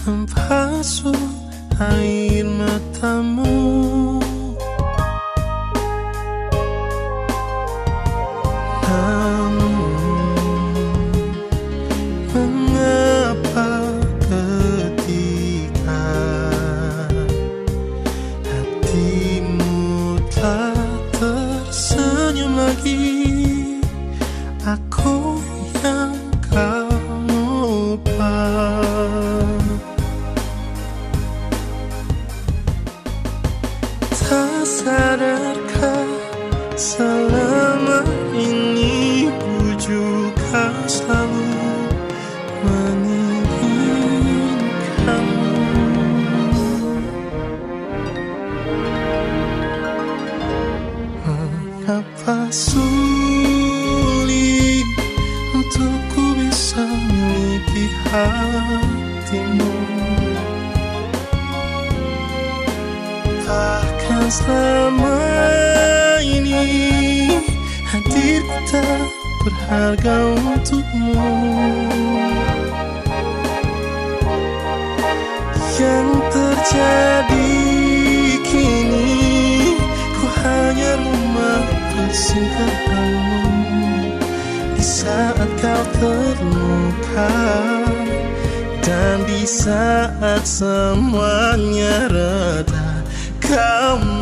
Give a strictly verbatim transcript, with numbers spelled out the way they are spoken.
membasuh air matamu. Aku yang kau lupa. Tak sadarkah selama ini bujukan selalu menginginkanmu. Mengapa sulit untuk ku bisa miliki hatimu, bahkan selama ini hadirku tak berharga untukmu. Yang terjadi kini, ku hanya rumah persinggahanmu di saat kau terluka, dan di saat semuanya reda, kau